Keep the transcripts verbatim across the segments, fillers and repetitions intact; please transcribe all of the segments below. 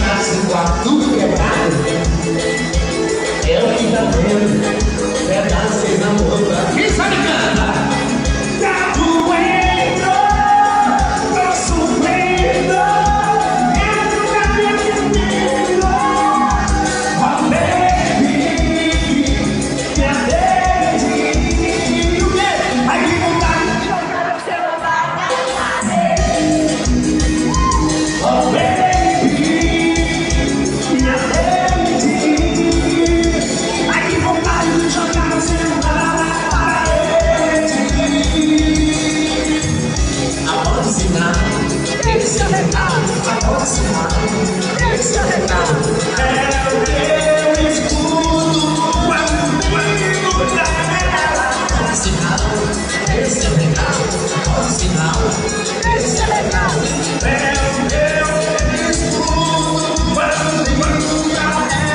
chegasse no quarto tudo quebrado, é o que tá vendo, pedaço sem namoro. Quem sabe canta? Esse é o recado, agora se mata. Esse é o recado, é o que eu escuto quando ligo pra ela. Agora sinal, esse é o recado, agora sinal. Esse é o recado, é o que eu escuto quando ligo pra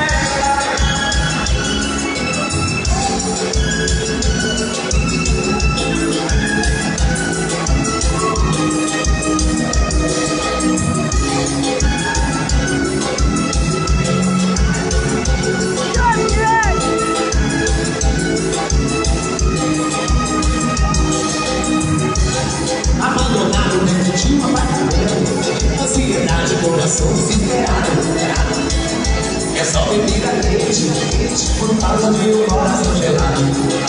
abandonado dentro de um apartamento, ansiedade, coração desesperado. É só bebida quente, quente, por causa de um coração gelado.